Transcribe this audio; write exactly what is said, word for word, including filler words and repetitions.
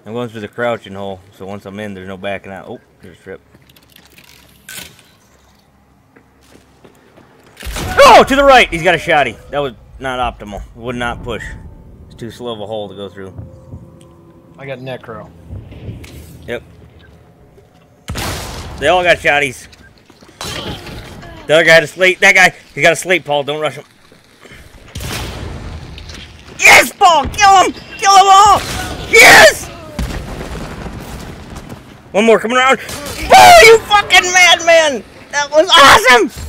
I'm going through the crouching hole, so once I'm in, there's no backing out. Oh, there's a trip. Oh, to the right! He's got a shotty. That was not optimal. Would not push. It's too slow of a hole to go through. I got necro. Yep. They all got shotties. The other guy had a slate. That guy, he got a slate, Paul. Don't rush him. Yes, Paul! Kill him! Kill them all! Yes! One more coming around. Oh, you fucking madman! That was awesome!